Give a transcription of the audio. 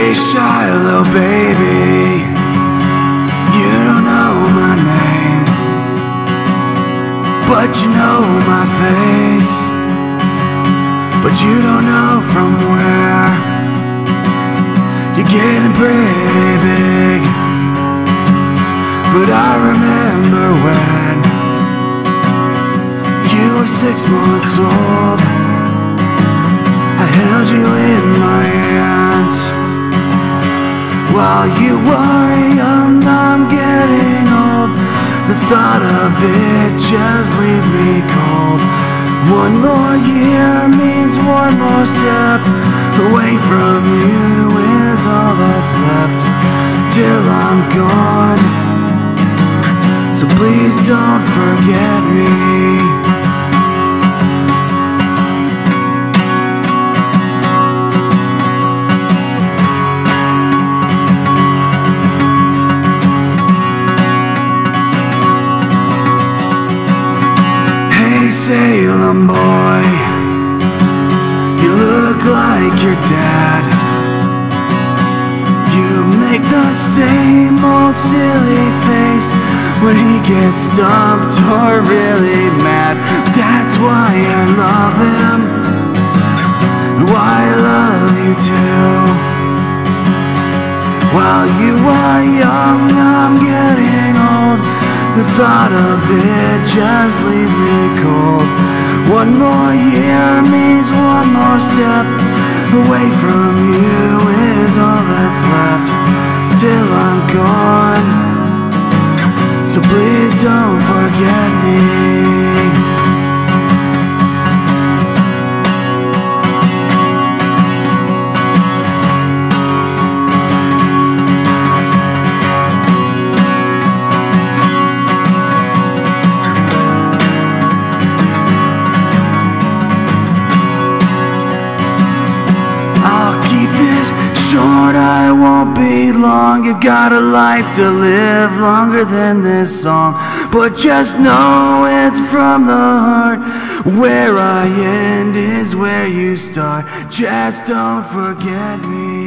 Hey Shiloh, baby, you don't know my name, but you know my face. But you don't know from where. You're getting pretty big. But I remember when you were 6 months old. I held you in my hands while you were young. I'm getting old. The thought of it just leaves me cold. One more year means one more step away from you is all that's left till I'm gone. So please don't forget me. Salem boy, you look like your dad. You make the same old silly face when he gets stumped or really mad. That's why I love him, and why I love you too. While you are young, I'm getting old. The thought of it just leaves me cold. One more year means one more step away from you is all that's left till I'm gone. So please don't forget me. Short, I won't be long. You've got a life to live longer than this song. But just know it's from the heart. Where I end is where you start. Just don't forget me.